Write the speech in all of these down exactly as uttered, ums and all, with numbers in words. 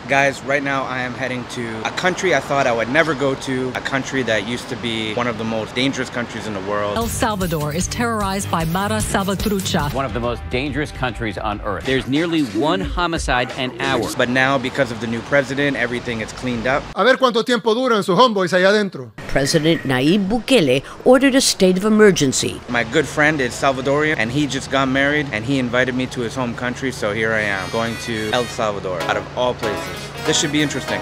Guys, right now I am heading to a country I thought I would never go to, a country that used to be one of the most dangerous countries in the world. El Salvador is terrorized by Mara Salvatrucha, one of the most dangerous countries on earth. There's nearly one homicide an hour. But now, because of the new president, everything is cleaned up. A ver cuánto tiempo duran sus homeboys allá adentro. President Nayib Bukele ordered a state of emergency. My good friend is Salvadorian, and he just got married, and he invited me to his home country, so here I am, going to El Salvador, out of all places. This should be interesting.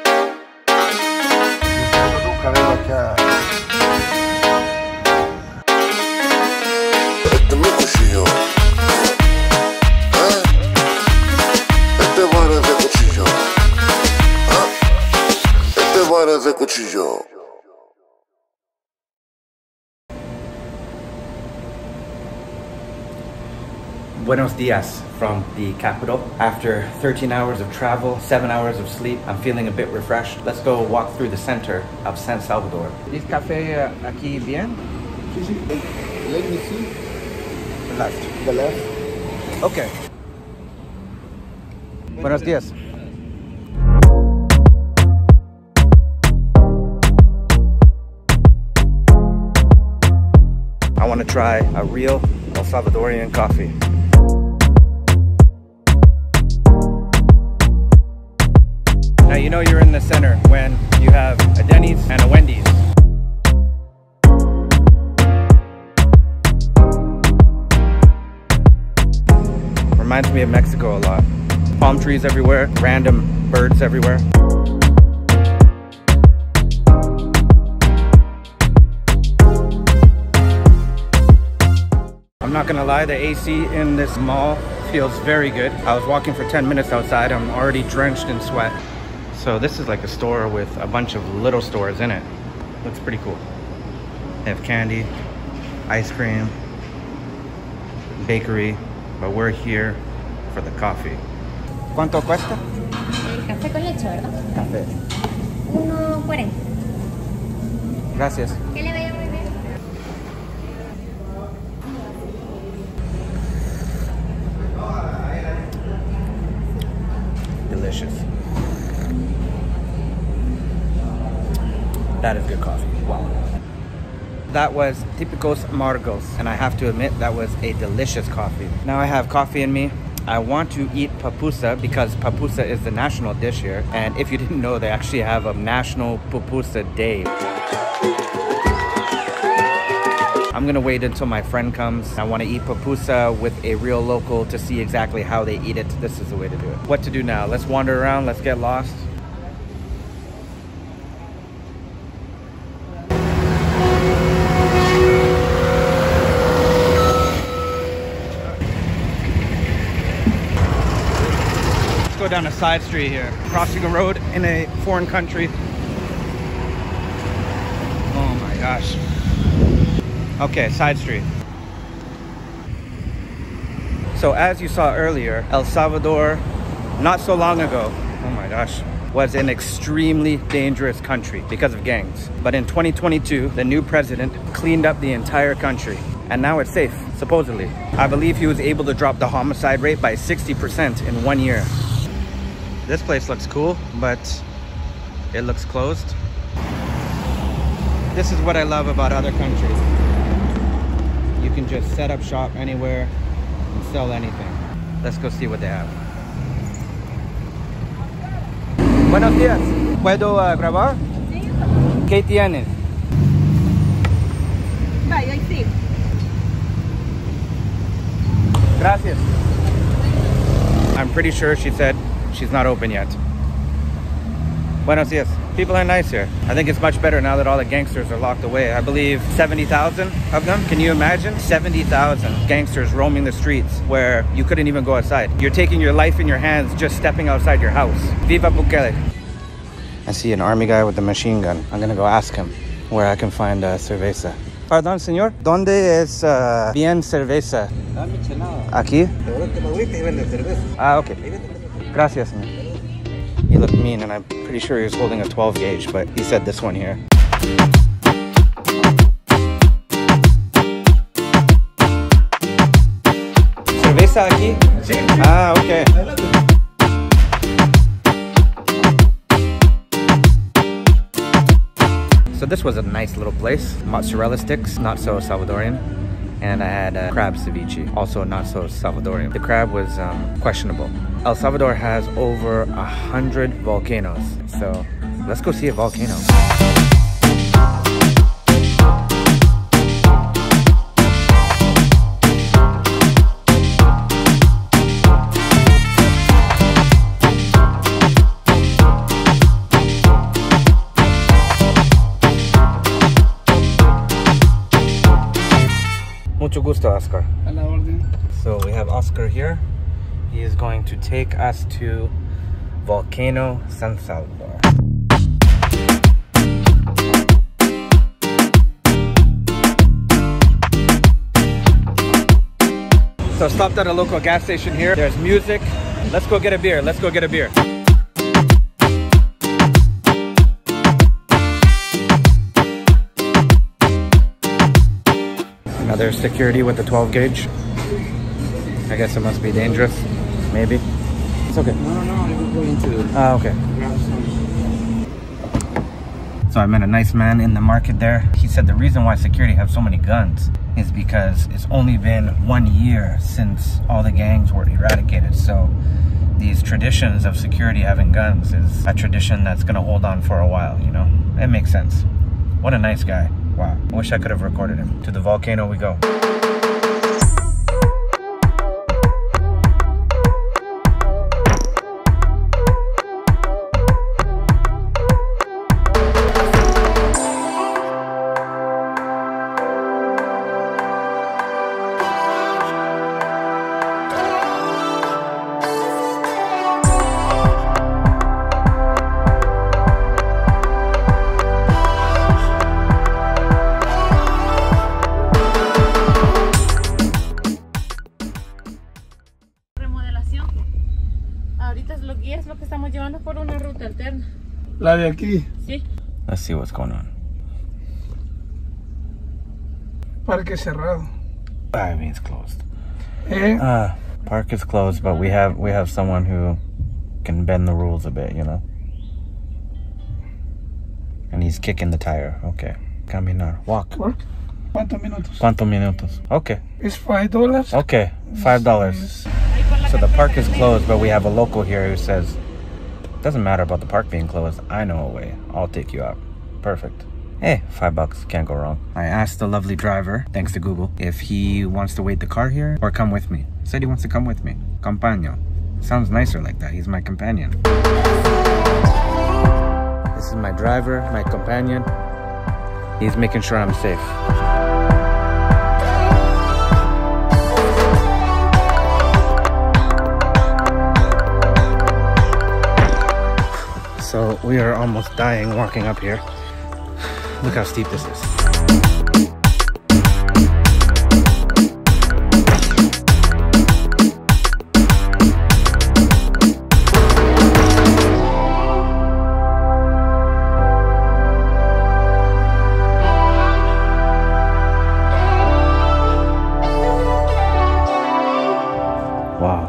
Buenos dias from the capital. After thirteen hours of travel, seven hours of sleep, I'm feeling a bit refreshed. Let's go walk through the center of San Salvador. This cafe uh, aquí bien? Sí, sí. Let me see. The left. The left. Okay. Buenos dias. I want to try a real El Salvadorian coffee. Now you know you're in the center when you have a Denny's and a Wendy's. Reminds me of Mexico a lot. Palm trees everywhere, random birds everywhere. I'm not gonna lie, the A C in this mall feels very good. I was walking for ten minutes outside, I'm already drenched in sweat. So this is like a store with a bunch of little stores in it. Looks pretty cool. They have candy, ice cream, bakery, but we're here for the coffee. ¿Cuánto cuesta? El café con leche, ¿verdad? Café. uno cuarenta. Gracias. Que le vaya muy bien. Delicious. That is good coffee. Wow. That was Típicos Amargos, and I have to admit that was a delicious coffee. Now I have coffee in me. I want to eat pupusa because pupusa is the national dish here. And if you didn't know, they actually have a National Pupusa Day. I'm gonna wait until my friend comes. I want to eat pupusa with a real local to see exactly how they eat it. This is the way to do it. What to do now? Let's wander around, let's get lost. Go down a side street here, crossing a road in a foreign country. Oh my gosh. Okay, side street. So as you saw earlier, El Salvador, not so long ago, oh my gosh, was an extremely dangerous country because of gangs. But in twenty twenty-two, the new president cleaned up the entire country. And now it's safe, supposedly. I believe he was able to drop the homicide rate by sixty percent in one year. This place looks cool, but it looks closed. This is what I love about other countries. You can just set up shop anywhere and sell anything. Let's go see what they have. Buenos días. ¿Puedo uh, grabar? Sí. ¿Qué tienes? Vaya, sí. Gracias. I'm pretty sure she said she's not open yet. Buenos dias. People are nice here. I think it's much better now that all the gangsters are locked away. I believe seventy thousand of them. Can you imagine? seventy thousand gangsters roaming the streets where you couldn't even go outside. You're taking your life in your hands just stepping outside your house. Viva Bukele. I see an army guy with a machine gun. I'm gonna go ask him where I can find uh, cerveza. Perdón, señor. ¿Dónde es uh, bien cerveza? Aquí? Ah, okay. Gracias, señor. He looked mean, and I'm pretty sure he was holding a twelve gauge, but he said this one here. ¿Cerveza aquí? Sí. Ah, okay. So this was a nice little place. Mozzarella sticks, not so Salvadorian. And I had uh, crab ceviche, also not so Salvadorian. The crab was um, questionable. El Salvador has over a hundred volcanoes. So let's go see a volcano. Mucho gusto, Oscar. A la orden. So we have Oscar here. He is going to take us to Volcano San Salvador. So stopped at a local gas station here. There's music. Let's go get a beer. Let's go get a beer. Another security with the twelve gauge. I guess it must be dangerous. Maybe. It's okay. No, no, no. I was going to Ah, okay. grab some. So I met a nice man in the market there. He said the reason why security have so many guns is because it's only been one year since all the gangs were eradicated. So these traditions of security having guns is a tradition that's gonna hold on for a while, you know? It makes sense. What a nice guy. Wow, I wish I could have recorded him. To the volcano we go. Ahorita los guías lo que estamos llevando por una ruta alterna. La de aquí. Sí. Let's see what's going on. Parque cerrado. I mean, it's closed. Eh? Uh, park is closed, but we have we have someone who can bend the rules a bit, you know? And he's kicking the tire. Okay. Caminar. Walk. Work? ¿Cuántos minutos? ¿Cuántos minutos? Okay. It's five dollars. Okay. Five dollars. So the park is closed, but we have a local here who says, doesn't matter about the park being closed. I know a way. I'll take you out. Perfect. Hey, five bucks. Can't go wrong. I asked the lovely driver, thanks to Google, if he wants to wait the car here or come with me. He said he wants to come with me. Compañero. Sounds nicer like that. He's my companion. This is my driver, my companion. He's making sure I'm safe. So we are almost dying walking up here. Look how steep this is. Wow.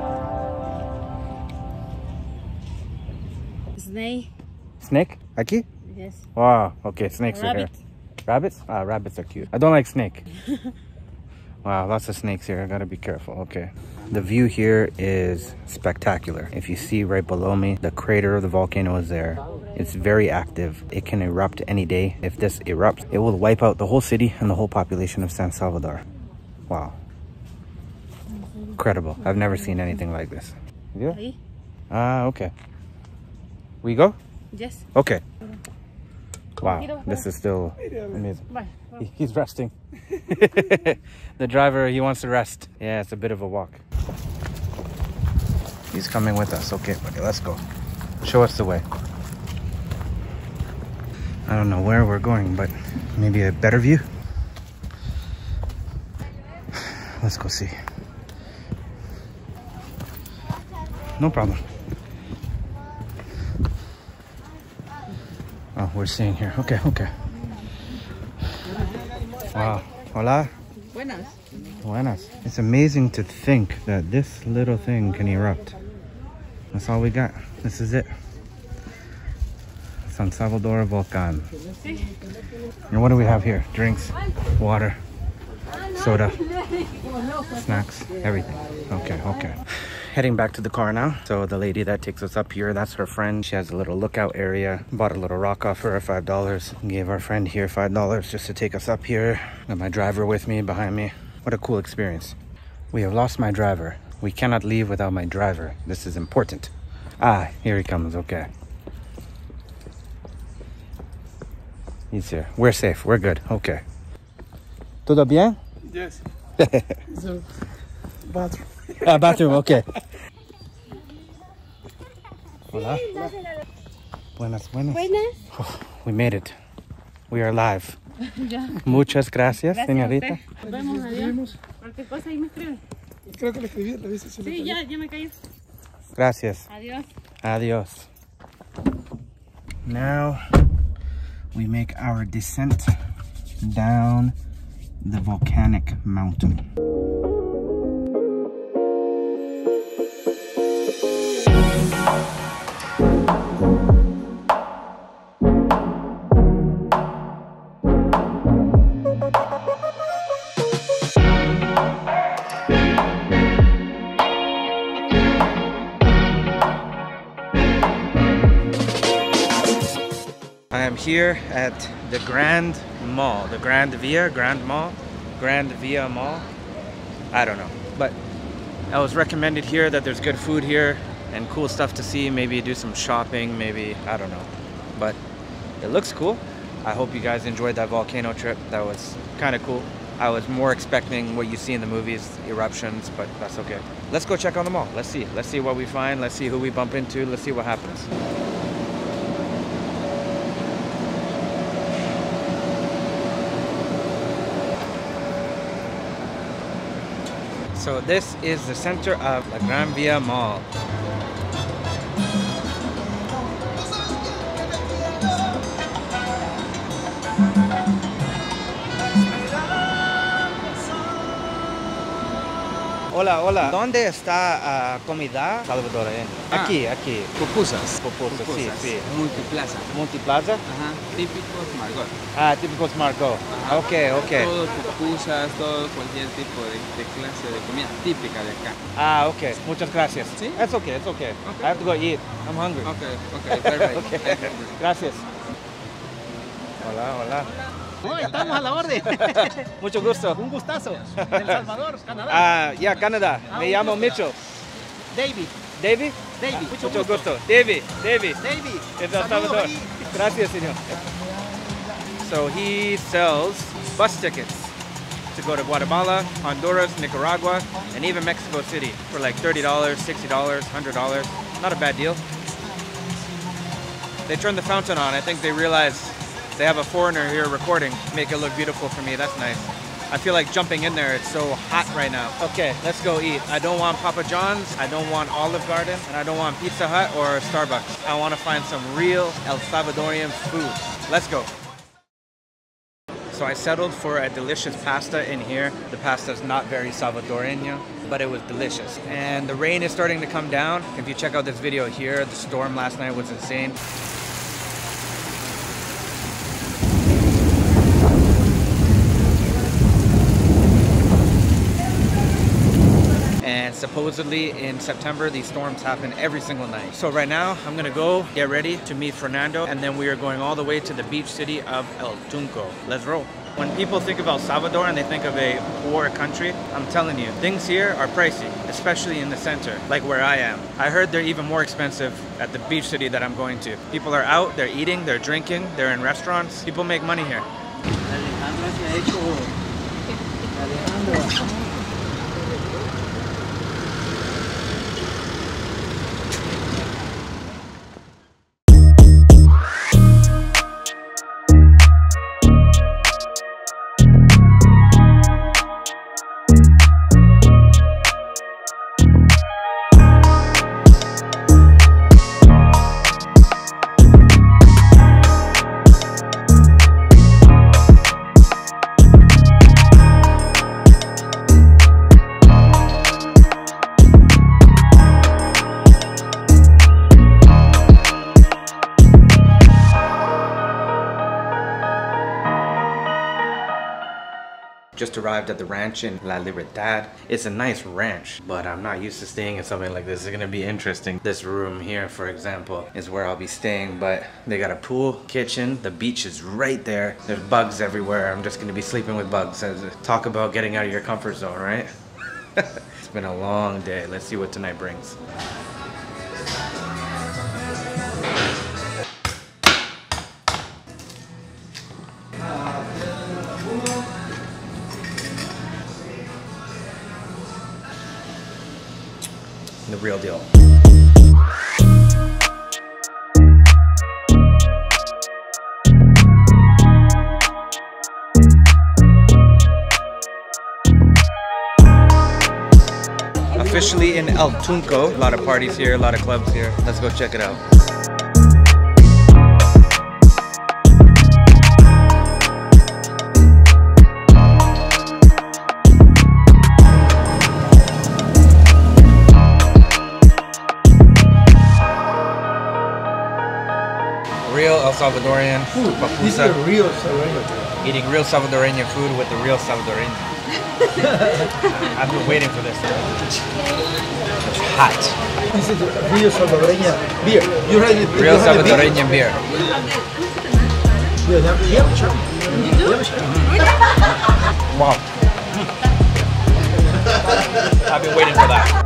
Snake. Snake? Aquí? Yes. Wow. Okay, snakes are here. Rabbit. Rabbits? Ah, rabbits are cute. I don't like snake. Wow, lots of snakes here. I gotta be careful. Okay. The view here is spectacular. If you see right below me, the crater of the volcano is there. It's very active. It can erupt any day. If this erupts, it will wipe out the whole city and the whole population of San Salvador. Wow. Incredible. I've never seen anything like this. Yeah? Ah, okay. We go? Yes. Okay. Wow, this is still amazing. He- He's resting. The driver, he wants to rest. Yeah, it's a bit of a walk. He's coming with us. Okay, buddy, let's go. Show us the way. I don't know where we're going, but maybe a better view. Let's go see. No problem. Oh, we're seeing here. Okay, okay. Wow. Hola. Buenas. Buenas. It's amazing to think that this little thing can erupt. That's all we got. This is it. San Salvador Volcan. And what do we have here? Drinks, water, soda, snacks, everything. Okay, okay. Heading back to the car now. So the lady that takes us up here, that's her friend. She has a little lookout area. Bought a little rock off her, five dollars. Gave our friend here five dollars just to take us up here. Got my driver with me, behind me. What a cool experience. We have lost my driver. We cannot leave without my driver. This is important. Ah, here he comes, okay. He's here. We're safe, we're good, okay. Todo bien? Yes. So, bathroom. Ah, bathroom, okay. Hola. Buenas, buenas. Buenas. Oh, we made it. We are live. Muchas gracias, señorita. Nos vemos, adiós. Cualquier cosa ahí me escribe. Creo que le escribí, le dice si le Sí, cayó. ya, ya me caí. Gracias. Adiós. Adios. Now we make our descent down the volcanic mountain. I am here at the Grand Mall, the Grand Via, Grand Mall, Grand Via Mall. I don't know, but I was recommended here that there's good food here and cool stuff to see. Maybe do some shopping, maybe, I don't know. But it looks cool. I hope you guys enjoyed that volcano trip. That was kind of cool. I was more expecting what you see in the movies, eruptions, but that's okay. Let's go check on the mall. Let's see. Let's see what we find. Let's see who we bump into. Let's see what happens. So this is the center of the Gran Via Mall. Hola, hola. ¿Dónde está uh, comida salvadoreña? Ah. Aquí, aquí. Pupusas. Pupusas, sí, Pupusas. sí. Multiplaza. Multiplaza? Ajá. Típicos Margot. Ah, típicos Margot. Ajá. Ok, ok. Todo pupusas, todo cualquier tipo de, de clase de comida típica de acá. Ah, ok. Muchas gracias. ¿Sí? It's okay, it's okay. Okay. I have to go eat. I'm hungry. Okay, okay, perfect. Okay. Gracias. Hola, hola. Oh, estamos a la orden. Mucho gusto. Un gustazo. Del Salvador, Canadá. Ah, yeah, Canadá. Ah, Me un llamo gusto. Mitchell. David. David? David, Ah, mucho mucho gusto. gusto. David, David. David. Es El Saludos Salvador. ahí. Gracias, señor. So he sells bus tickets to go to Guatemala, Honduras, Nicaragua, and even Mexico City for like thirty dollars, sixty dollars, one hundred dollars. Not a bad deal. They turned the fountain on. I think they realized they have a foreigner here recording. Make it look beautiful for me. That's nice. I feel like jumping in there. It's so hot right now. Okay, let's go eat. I don't want Papa John's. I don't want Olive Garden. And I don't want Pizza Hut or Starbucks. I want to find some real El Salvadorian food. Let's go. So I settled for a delicious pasta in here. The pasta is not very Salvadorian, but it was delicious. And the rain is starting to come down. If you check out this video here, the storm last night was insane. And supposedly in September, these storms happen every single night. So right now, I'm gonna go get ready to meet Fernando, and then we are going all the way to the beach city of El Tunco. Let's roll. When people think of El Salvador and they think of a poor country, I'm telling you, things here are pricey, especially in the center, like where I am. I heard they're even more expensive at the beach city that I'm going to. People are out, they're eating, they're drinking, they're in restaurants. People make money here. just arrived at the ranch in La Libertad. It's a nice ranch, but I'm not used to staying in something like this. It's gonna be interesting. This room here, for example, is where I'll be staying, but they got a pool, kitchen, the beach is right there. There's bugs everywhere. I'm just gonna be sleeping with bugs. Talk about getting out of your comfort zone, right? It's been a long day. Let's see what tonight brings. The real deal. Officially in El Tunco. A lot of parties here, a lot of clubs here. Let's go check it out. Real El Salvadorian food. This is a real Salvadorian. Eating real Salvadorian food with the real Salvadorian. I've been waiting for this. It's hot. This is a real Salvadorian beer. You ready? Real Salvadorian beer. Wow. I've been waiting for that.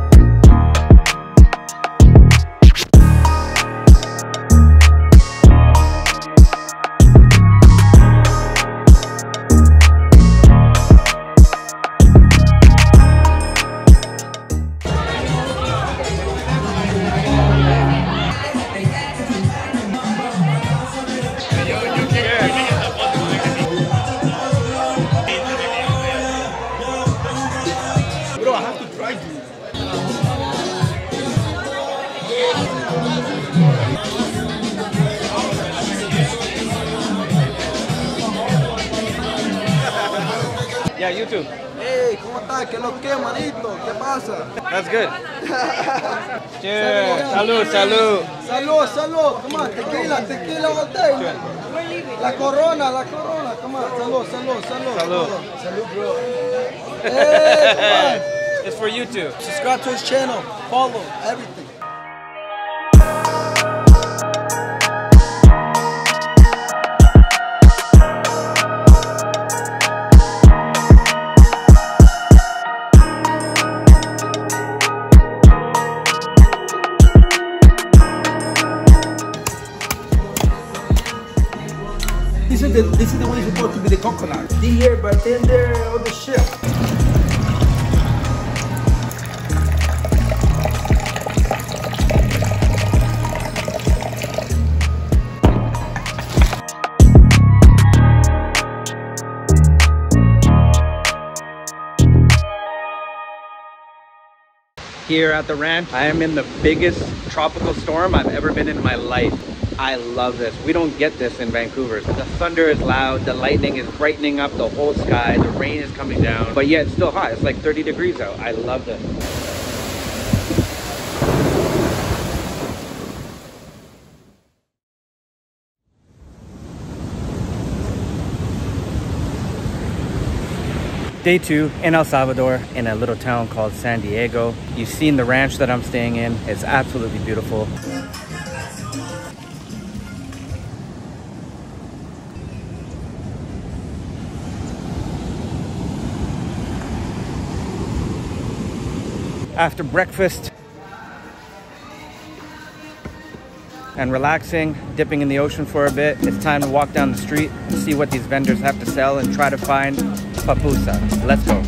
Yeah, you too. Hey, ¿cómo estás? ¿Qué lo que, manito? ¿Qué pasa? That's good. Cheers. Salud, salud. Salud, salud. Come on, tequila, tequila botella. La corona, la corona. Come on, salud, salud, salud. Salud. Salud, bro. Hey, come on. It's for you too. Subscribe to his channel. Follow, everything. This is the this is the way it's supposed to be the coconut. Here, bartender, all the shit. Here at the ranch, I am in the biggest tropical storm I've ever been in my life. I love this. We don't get this in Vancouver. The thunder is loud, the lightning is brightening up the whole sky, the rain is coming down, but yet it's still hot. It's like thirty degrees out. I love this. Day two in El Salvador, in a little town called San Diego. You've seen the ranch that I'm staying in. It's absolutely beautiful. After breakfast and relaxing, dipping in the ocean for a bit, it's time to walk down the street and see what these vendors have to sell and try to find papusa. Let's go.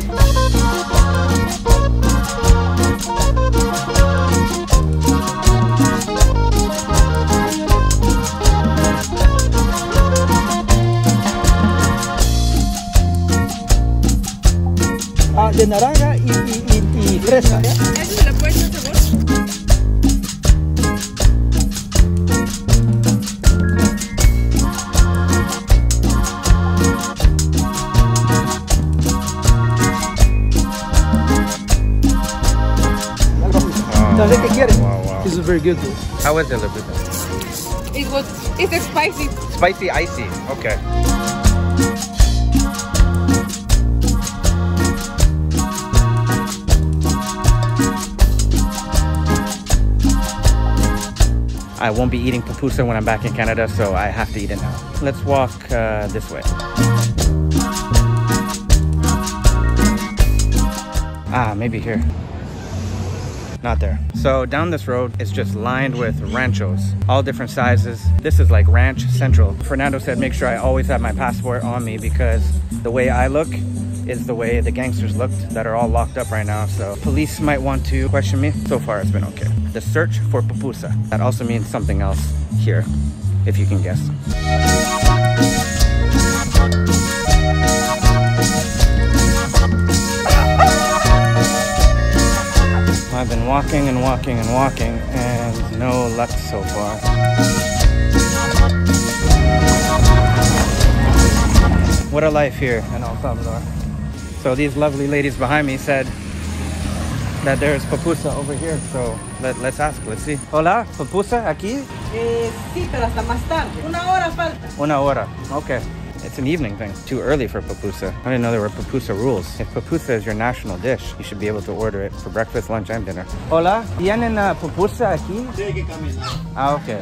Ah, de naranja y, y, y, y fresa. ¿Eso se le puede echar sabor? ¿Sabes qué quieres? Wow, wow. This is very good, dude. How is it, Lupita? It was, it's spicy. Spicy, icy. Okay. I won't be eating pupusa when I'm back in Canada, so I have to eat it now. Let's walk uh, this way. Ah, maybe here. Not there. So down this road, it's just lined with ranchos, all different sizes. This is like Ranch Central. Fernando said make sure I always have my passport on me because the way I look is the way the gangsters looked that are all locked up right now. So police might want to question me. So far, it's been okay. The search for pupusa. That also means something else here, if you can guess. I've been walking and walking and walking and no luck so far. What a life here in El Salvador. So these lovely ladies behind me said that there's pupusa over here, so let, let's ask, let's see. Hola, pupusa aquí? Eh, sí, pero hasta más tarde. Una hora falta. Una hora, okay. It's an evening thing. Too early for pupusa. I didn't know there were pupusa rules. If pupusa is your national dish, you should be able to order it for breakfast, lunch, and dinner. Hola, ¿tienen uh, pupusa aquí? Sí, hay que caminar. Ah, okay.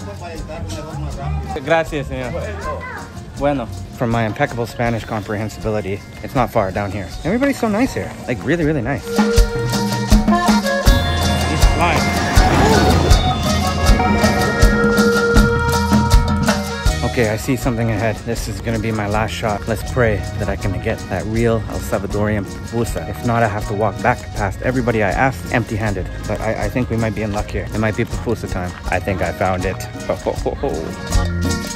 Gracias, señor. Bueno. From my impeccable Spanish comprehensibility, it's not far down here. Everybody's so nice here. Like, really, really nice. He's flying. Okay, I see something ahead. This is gonna be my last shot. Let's pray that I can get that real El Salvadorian pupusa. If not, I have to walk back past everybody I asked empty-handed. But I, I think we might be in luck here. It might be pupusa time. I think I found it. Ho, ho, ho, ho.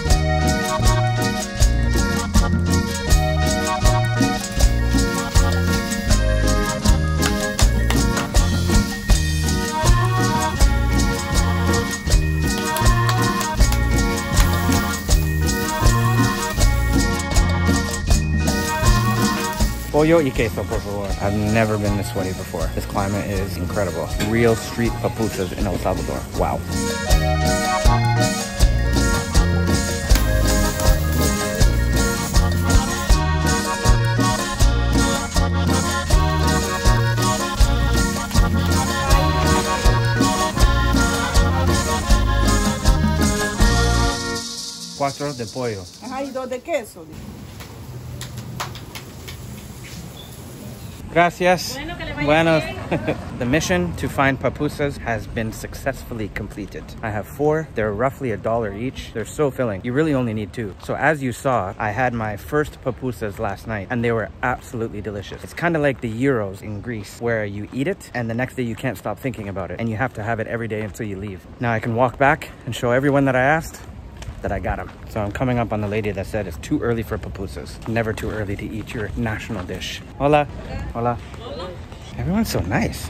Pollo y queso, por favor. I've never been this sweaty before. This climate is incredible. Real street pupusas in El Salvador. Wow. Cuatro de pollo. Ajá, y dos de queso. Gracias. Bueno, que le vaya Bueno. bien. The mission to find pupusas has been successfully completed. I have four. They're roughly a dollar each. They're so filling. You really only need two. So as you saw, I had my first pupusas last night and they were absolutely delicious. It's kind of like the gyros in Greece where you eat it and the next day you can't stop thinking about it and you have to have it every day until you leave. Now I can walk back and show everyone that I asked that I got them. So I'm coming up on the lady that said it's too early for pupusas. Never too early to eat your national dish. Hola. Hola. Hola. Everyone's so nice.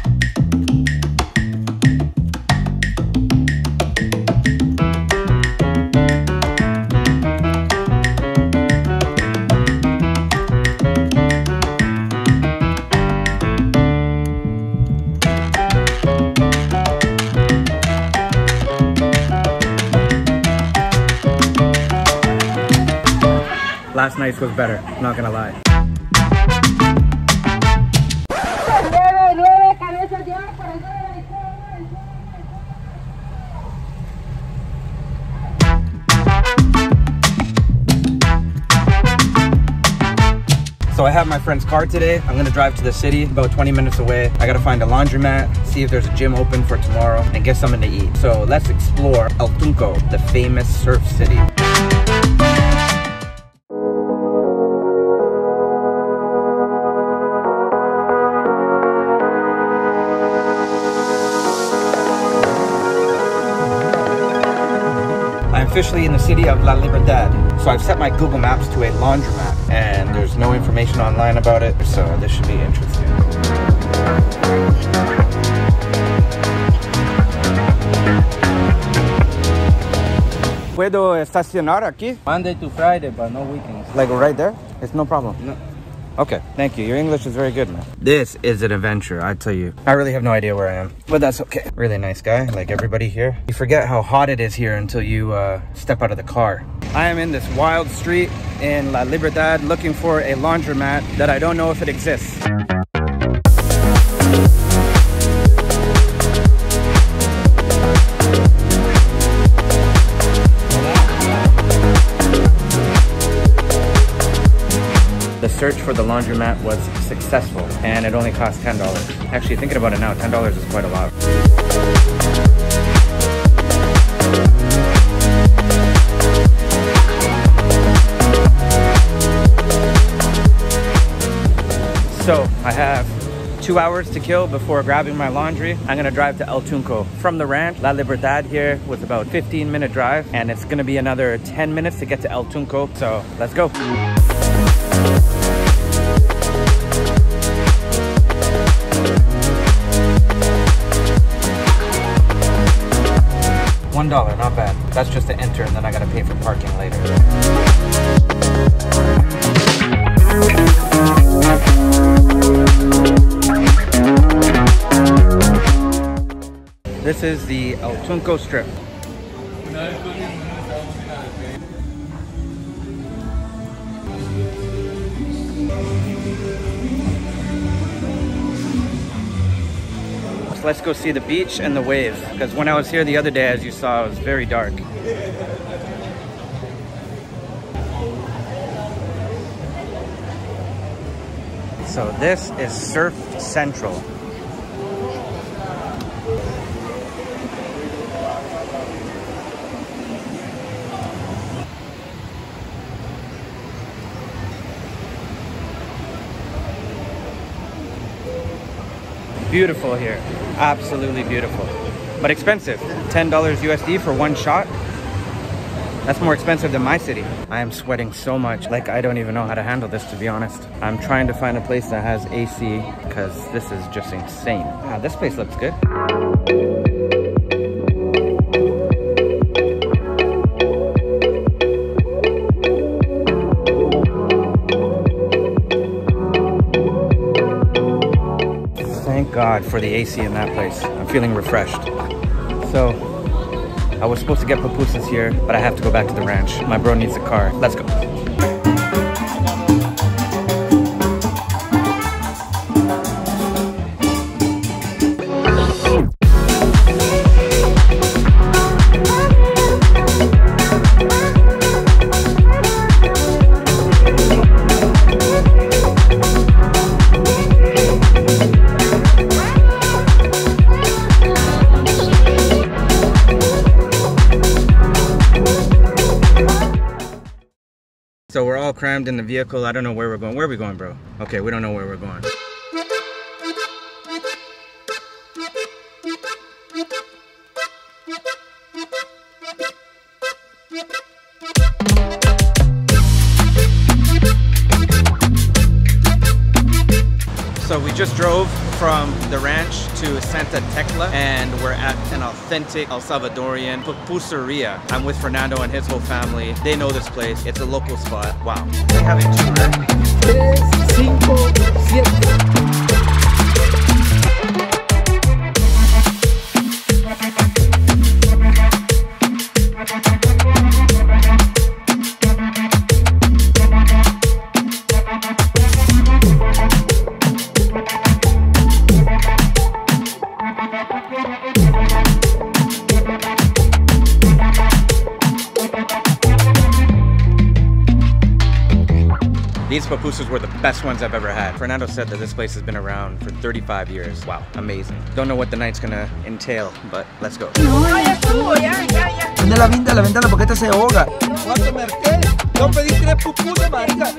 Last night's was better, not gonna lie. So I have my friend's car today. I'm gonna drive to the city, about twenty minutes away. I gotta find a laundromat, see if there's a gym open for tomorrow, and get something to eat. So let's explore El Tunco, the famous surf city. Officially in the city of La Libertad. So I've set my Google Maps to a laundromat and there's no information online about it, so this should be interesting. ¿Puedo estacionar aquí? Monday to Friday, but no weekends. Like right there? It's no problem. No. Okay, thank you. Your English is very good, man. This is an adventure, I tell you. I really have no idea where I am, but that's okay. Really nice guy, like everybody here. You forget how hot it is here until you uh, step out of the car. I am in this wild street in La Libertad looking for a laundromat that I don't know if it exists. search for the laundromat was successful, and it only cost ten dollars. Actually, thinking about it now, ten dollars is quite a lot. So I have two hours to kill before grabbing my laundry. I'm gonna drive to El Tunco. From the ranch, La Libertad here was about fifteen minute drive, and it's gonna be another ten minutes to get to El Tunco. So let's go. One dollar, not bad. That's just to enter, and then I gotta pay for parking later. This is the El Tunco strip. So let's go see the beach and the waves, because when I was here the other day, as you saw, it was very dark. So this is Surf Central. Beautiful here, absolutely beautiful, but expensive. ten dollars U S D for one shot. That's more expensive than my city. I am sweating so much, like I don't even know how to handle this, to be honest. I'm trying to find a place that has A C, because this is just insane. Wow, this place looks good. Thank God for the A C in that place. I'm feeling refreshed. So, I was supposed to get pupusas here, but I have to go back to the ranch. My bro needs a car. Let's go. So we're all crammed in the vehicle. I don't know where we're going. Where are we going, bro? Okay, we don't know where we're going. So we just drove from the ranch to Santa Tecla, and we're at an authentic El Salvadorian pupuseria. I'm with Fernando and his whole family. They know this place. It's a local spot. Wow. They have it too, right? These pupusas were the best ones I've ever had. Fernando said that this place has been around for thirty-five years. Wow, amazing. Don't know what the night's gonna entail, but let's go. Prende la ventana, la ventana porque esta se ahoga. ¿Cuánto merqué? Yo pedí tres pupusas, marica.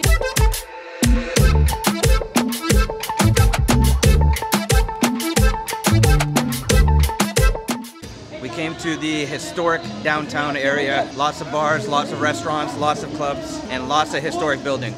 We came to the historic downtown area. Lots of bars, lots of restaurants, lots of clubs, and lots of historic buildings.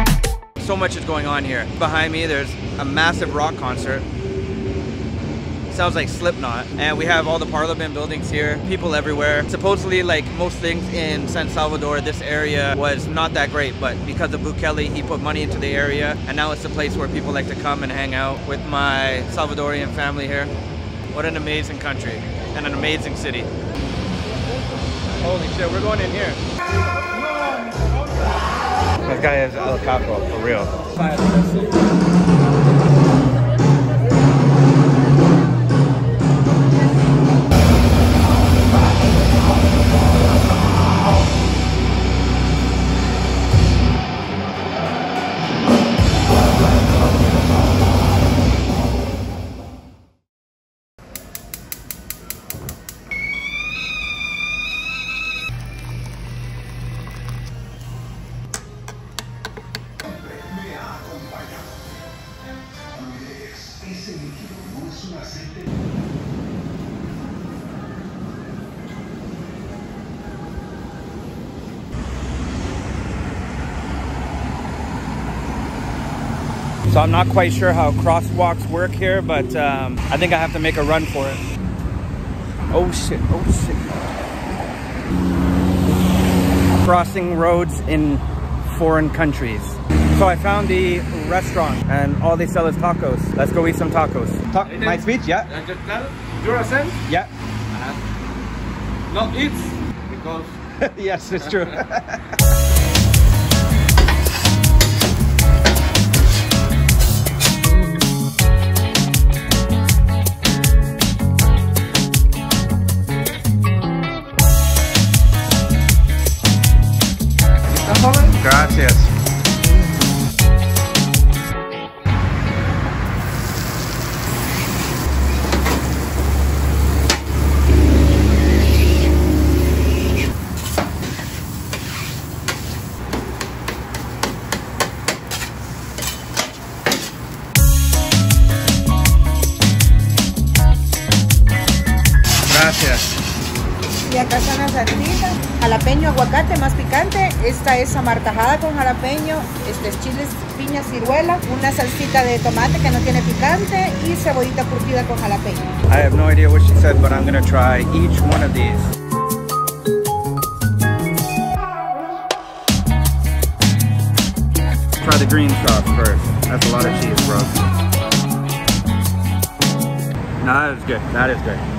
So much is going on here. Behind me, there's a massive rock concert. sounds like Slipknot. And we have all the Parliament buildings here, people everywhere. Supposedly, like most things in San Salvador, this area was not that great, but because of Bukele, he put money into the area, and now it's a place where people like to come and hang out with my Salvadorian family here. What an amazing country and an amazing city. Holy shit, we're going in here. This guy is El Capo, for real. So I'm not quite sure how crosswalks work here, but um, I think I have to make a run for it. Oh shit, oh shit. Crossing roads in foreign countries. So I found the restaurant and all they sell is tacos. Let's go eat some tacos. Talk, my speech, yeah? Duracell? Yeah. Uh, not eats because... Yes, it's true. Gracias. Gracias. Y acá están las salsitas, jalapeño, aguacate más picante. Esta es amartajada con jalapeño, este es chiles, piña, ciruela, una salsita de tomate que no tiene picante y cebollita curtida con jalapeño. I have no idea what she said, but I'm gonna try each one of these. Try the green sauce first. That's a lot of cheese, bro. No, that is good. That is good.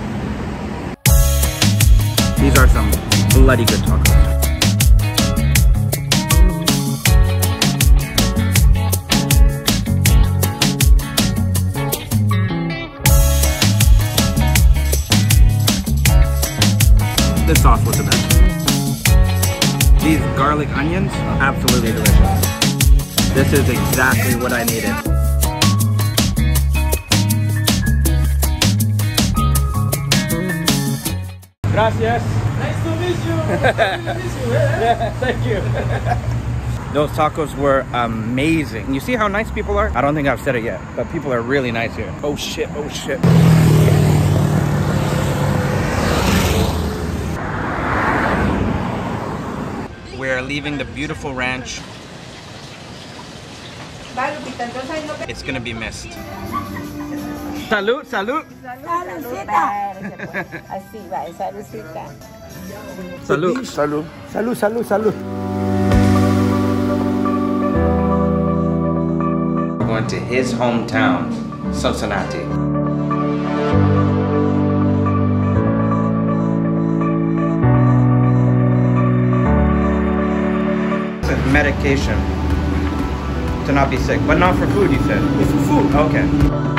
These are some bloody good tacos. This sauce was the best. These garlic onions, absolutely delicious. This is exactly what I needed. Gracias. Nice to meet you. Nice to meet you. Yeah, thank you. Those tacos were amazing. You see how nice people are? I don't think I've said it yet, but people are really nice here. Oh shit, oh shit. We're leaving the beautiful ranch. It's gonna be missed. Salud, salud. Así va, saludcita. Salud. Salud. Salud, salud, salud. We're going to his hometown, Sonsonate. It's medication to not be sick, but not for food, you said? It's for food. Okay.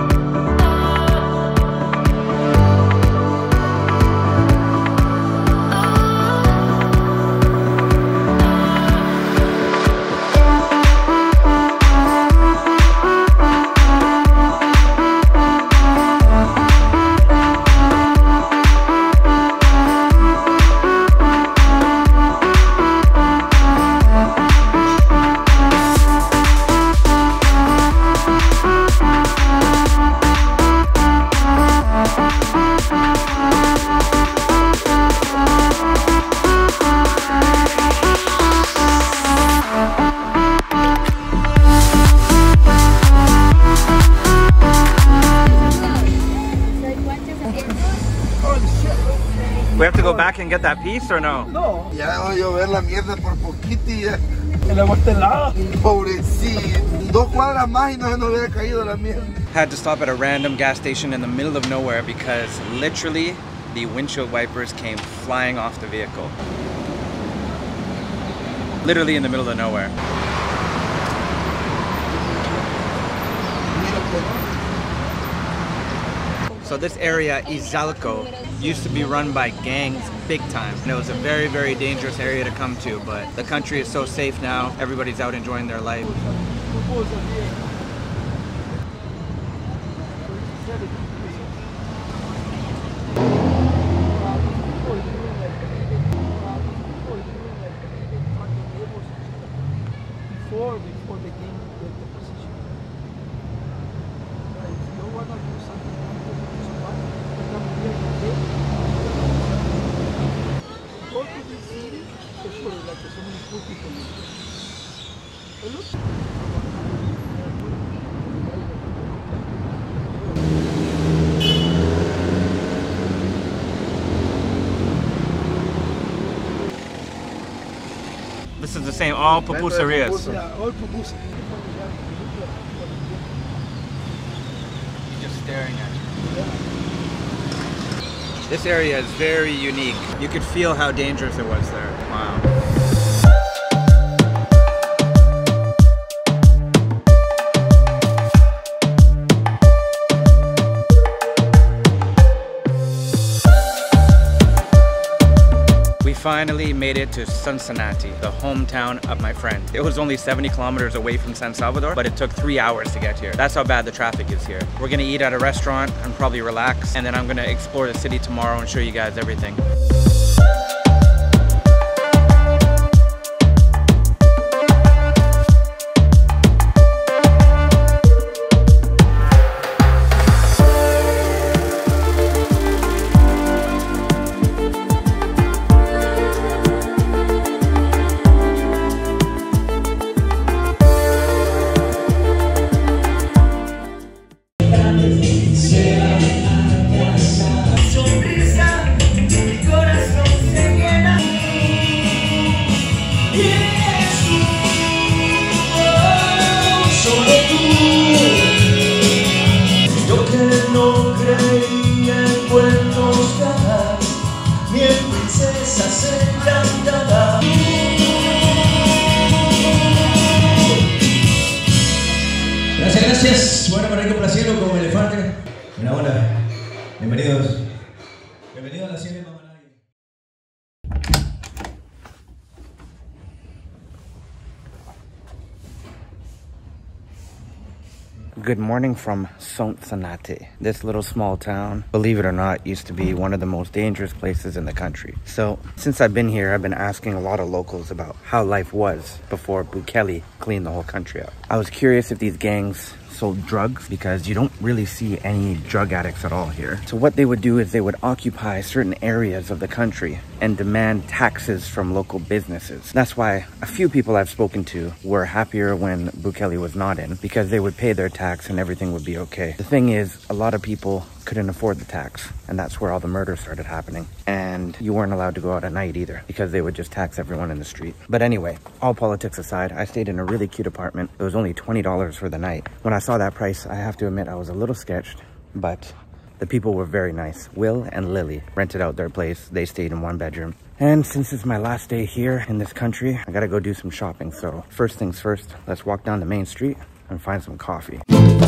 We have to go back and get that piece or no? No. Ya voy a ver la mierda por poquito y ya. El agua está helada. Pobrecito. Dos cuadras más y no se nos hubiera caído la mierda. Had to stop at a random gas station in the middle of nowhere because literally the windshield wipers came flying off the vehicle. Literally in the middle of nowhere. So this area, Izalco, used to be run by gangs big time. And it was a very, very dangerous area to come to, but the country is so safe now. Everybody's out enjoying their life. Before, before the game, get the position. Right, if you want to do something, go to this city, it's sort of like so many poor people live there. Look. This is the same, all pupuserias. Yeah, all pupusas. Just staring at you. This area is very unique. You could feel how dangerous it was there. Wow. We finally made it to Sonsonate, the hometown of my friend. It was only seventy kilometers away from San Salvador, but it took three hours to get here. That's how bad the traffic is here. We're gonna eat at a restaurant and probably relax, and then I'm gonna explore the city tomorrow and show you guys everything. Gracias, gracias. Bueno, para ir complaciendo como elefante. Enhorabuena. Bienvenidos. Bienvenidos a la serie Mamá Nadie. Good morning from Sonsonate. This little small town, believe it or not, used to be one of the most dangerous places in the country. So since I've been here, I've been asking a lot of locals about how life was before Bukele cleaned the whole country up. I was curious if these gangs sold drugs because you don't really see any drug addicts at all here. So what they would do is they would occupy certain areas of the country and demand taxes from local businesses. That's why a few people I've spoken to were happier when Bukele was not in, because they would pay their tax and everything would be okay. The thing is, a lot of people couldn't afford the tax, and that's where all the murders started happening. And you weren't allowed to go out at night either, because they would just tax everyone in the street. But anyway, all politics aside, I stayed in a really cute apartment. It was only twenty dollars for the night. When I saw that price, I have to admit I was a little sketched, but the people were very nice. Will and Lily rented out their place. They stayed in one bedroom. And since it's my last day here in this country, I gotta go do some shopping. So first things first, let's walk down the main street and find some coffee.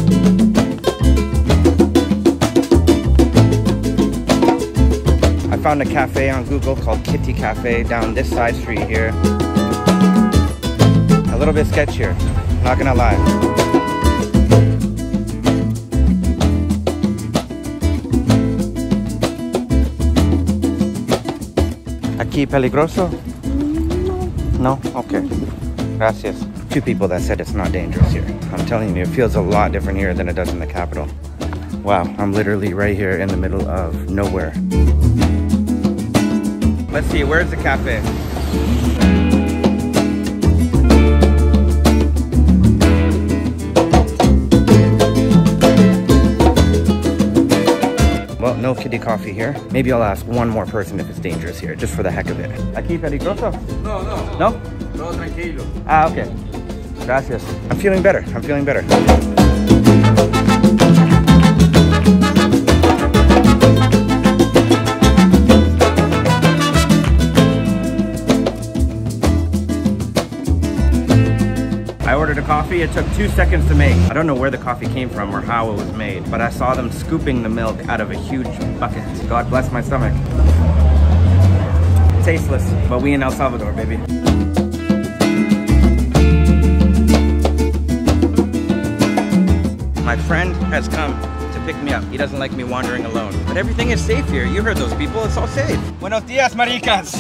I found a cafe on Google called Kitty Cafe down this side street here. A little bit sketchier, not gonna lie. Aquí peligroso? No? Okay. Gracias. Two people that said it's not dangerous here. I'm telling you, it feels a lot different here than it does in the capital. Wow, I'm literally right here in the middle of nowhere. Let's see, where's the cafe? Well, no kiddie coffee here. Maybe I'll ask one more person if it's dangerous here, just for the heck of it. Aquí peligroso? No, no. No? No, tranquilo. Ah, okay. Gracias. I'm feeling better. I'm feeling better. I ordered a coffee. It took two seconds to make. I don't know where the coffee came from or how it was made, but I saw them scooping the milk out of a huge bucket. God bless my stomach. Tasteless, but we in El Salvador, baby. My friend has come to pick me up. He doesn't like me wandering alone, but everything is safe here. You heard those people. It's all safe. Buenos dias, maricas.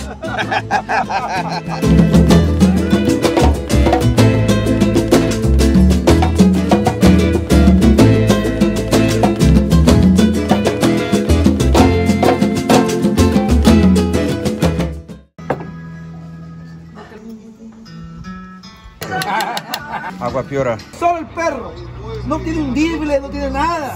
Agua pura. Solo el perro. No tiene un dible, no tiene nada.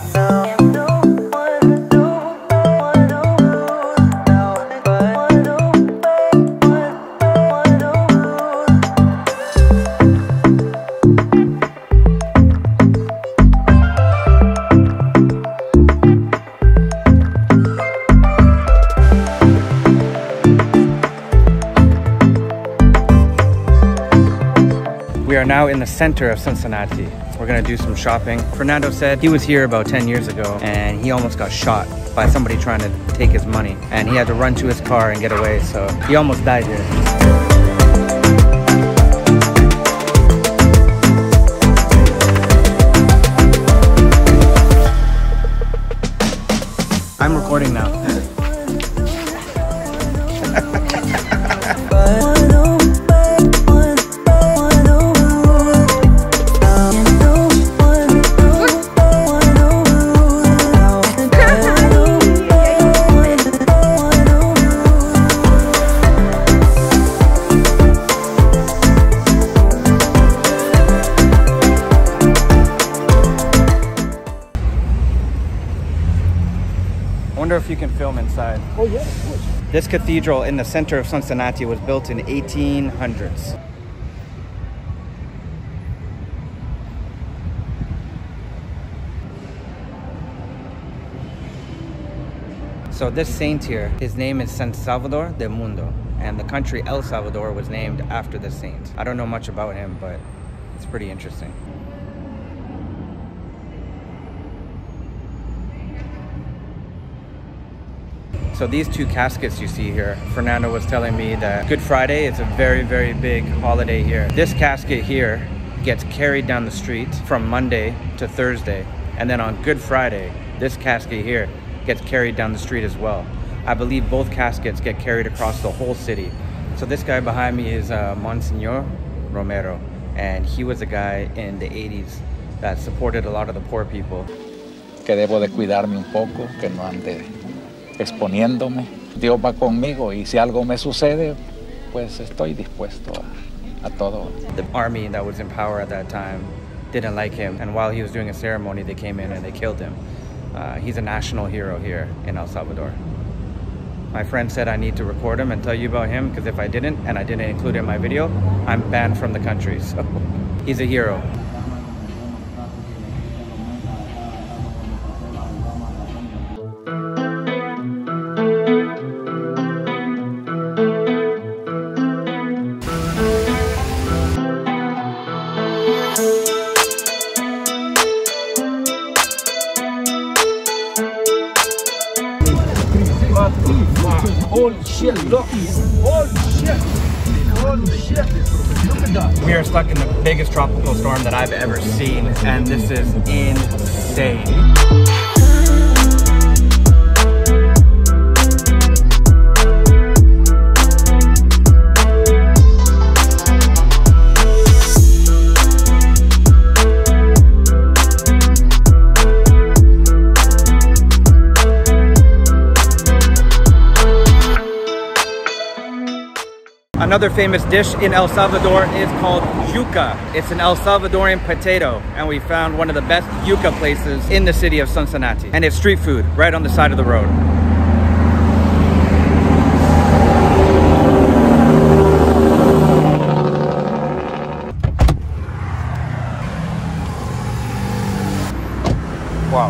We are now in the center of Sonsonate. We're gonna do some shopping. Fernando said he was here about ten years ago and he almost got shot by somebody trying to take his money. And he had to run to his car and get away, so he almost died here. I'm recording now. I wonder if you can film inside. Oh yeah, of course. This cathedral in the center of Sonsonate was built in eighteen hundreds. So this saint here, his name is Salvador del Mundo, and the country El Salvador was named after the saint. I don't know much about him, but it's pretty interesting. So these two caskets you see here, Fernando was telling me that Good Friday is a very, very big holiday here. This casket here gets carried down the street from Monday to Thursday. And then on Good Friday, this casket here gets carried down the street as well. I believe both caskets get carried across the whole city. So this guy behind me is uh, Monsignor Romero. And he was a guy in the eighties that supported a lot of the poor people. Que debo de cuidarme un poco, que no ande exponiéndome. Dios va conmigo y si algo me sucede, pues estoy dispuesto a, a todo. The army that was in power at that time didn't like him, and while he was doing a ceremony, they came in and they killed him. Uh, he's a national hero here in El Salvador. My friend said I need to record him and tell you about him, because if I didn't, and I didn't include it in my video, I'm banned from the country. So he's a hero. Holy shit, look. Holy shit. Holy shit. Look at that. We are stuck in the biggest tropical storm that I've ever seen, and this is insane. Another famous dish in El Salvador is called yuca. It's an El Salvadorian potato, and we found one of the best yuca places in the city of Sonsonate. And it's street food right on the side of the road. Wow.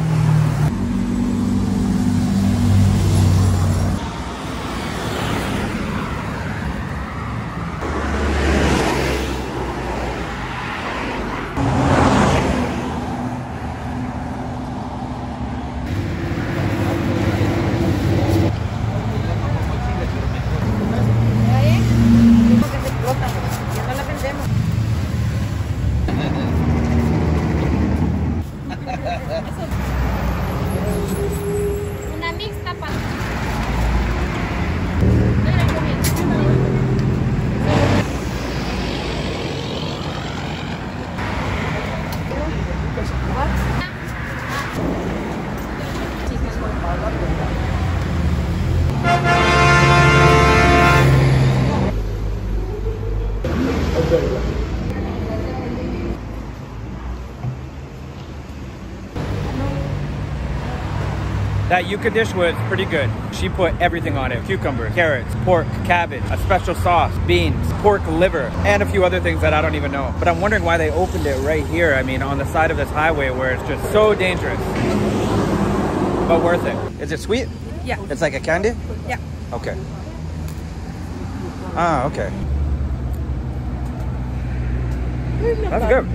Una mixta para... That yuca dish was pretty good. She put everything on it. Cucumbers, carrots, pork, cabbage, a special sauce, beans, pork liver, and a few other things that I don't even know. But I'm wondering why they opened it right here. I mean, on the side of this highway where it's just so dangerous. But worth it. Is it sweet? Yeah. It's like a candy? Yeah. Okay. Ah, okay. That's good.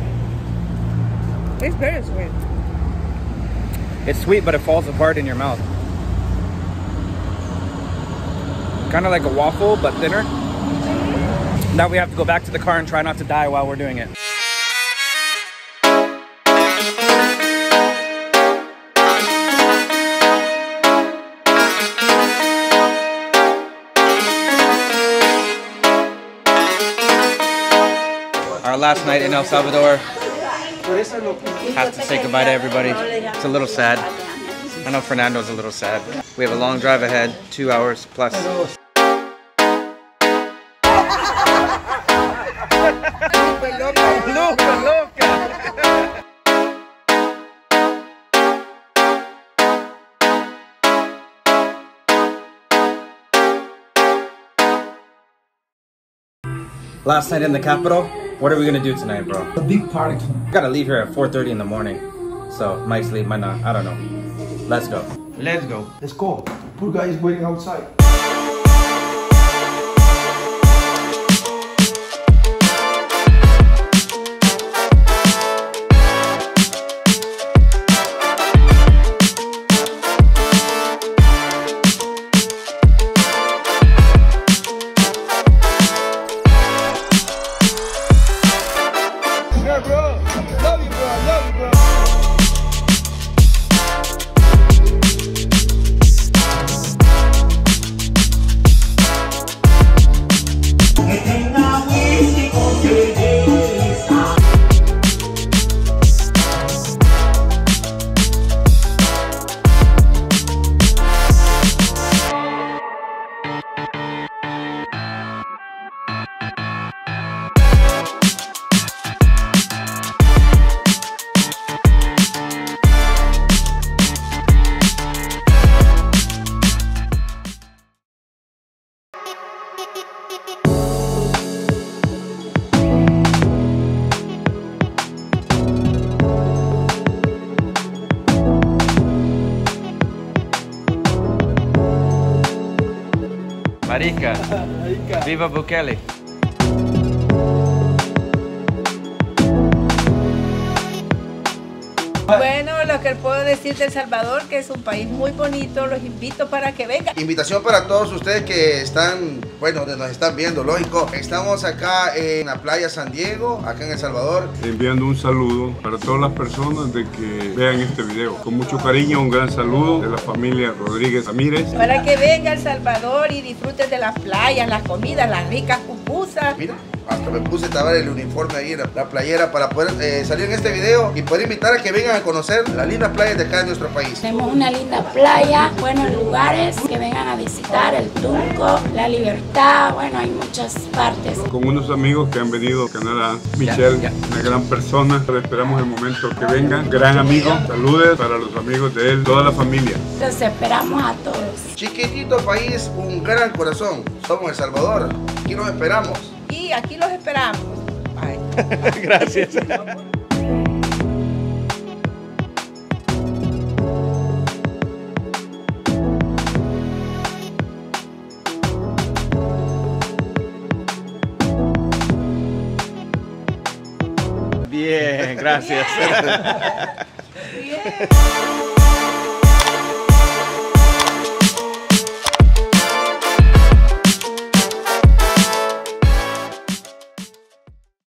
It's very sweet. It's sweet, but it falls apart in your mouth. Kind of like a waffle, but thinner. Now we have to go back to the car and try not to die while we're doing it. Our last night in El Salvador. Have to say goodbye to everybody. It's a little sad. I know Fernando's a little sad. We have a long drive ahead, two hours plus. Last night in the capital. What are we gonna do tonight, bro? A big party. Gotta leave here at four thirty in the morning. So, might sleep, might not. I don't know. Let's go. Let's go. Let's go. Poor guy is waiting outside. Marica. Viva Bukele. Bueno, lo que puedo decir de El Salvador, que es un país muy bonito, los invito para que vengan. Invitación para todos ustedes que están, bueno, nos están viendo, lógico. Estamos acá en la playa San Diego, acá en El Salvador. Enviando un saludo para todas las personas de que vean este video. Con mucho cariño, un gran saludo de la familia Rodríguez Ramírez. Para que venga El Salvador y disfruten de las playas, las comidas, las ricas pupusas. Mira. hasta me puse a tabar el uniforme ahí, la, la playera, para poder eh, salir en este video y poder invitar a que vengan a conocer las lindas playas de acá de nuestro país. Tenemos una linda playa, buenos lugares, que vengan a visitar el Tunco, La Libertad, bueno, hay muchas partes. Con unos amigos que han venido a Canadá, Michelle, ya, ya. una gran persona, pero esperamos el momento que vengan, gran amigo, saludes para los amigos de él, toda la familia. Los esperamos a todos. Chiquitito país, un gran corazón, somos El Salvador, aquí los esperamos. Y aquí los esperamos. Bye. Gracias. Bien, gracias. Bien.